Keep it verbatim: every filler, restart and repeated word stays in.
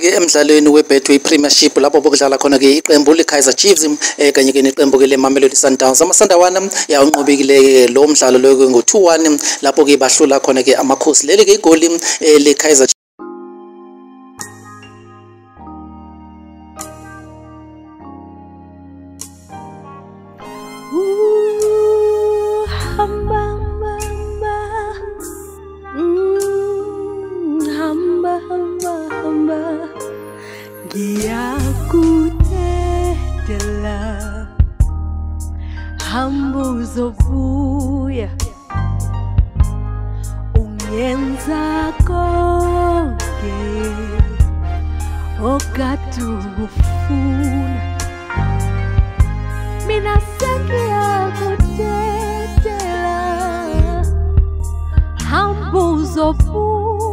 ke emdlalweni we-Betway premiership lapho bokudlala khona ke iqembu le-Kaizer Chiefs kanye ke neqembu ke le-Mamelodi Sundowns. Ama-Sundawana yawunqobekile lo mdlalo lo ngo two one lapho ke bahlula khona ke amakhosi. Leli ke igoli le-Kaizer Ngiyakudedela hamba uzobuya ungenza konke okade ufuna mina sengiyakudedela hamba uzobuya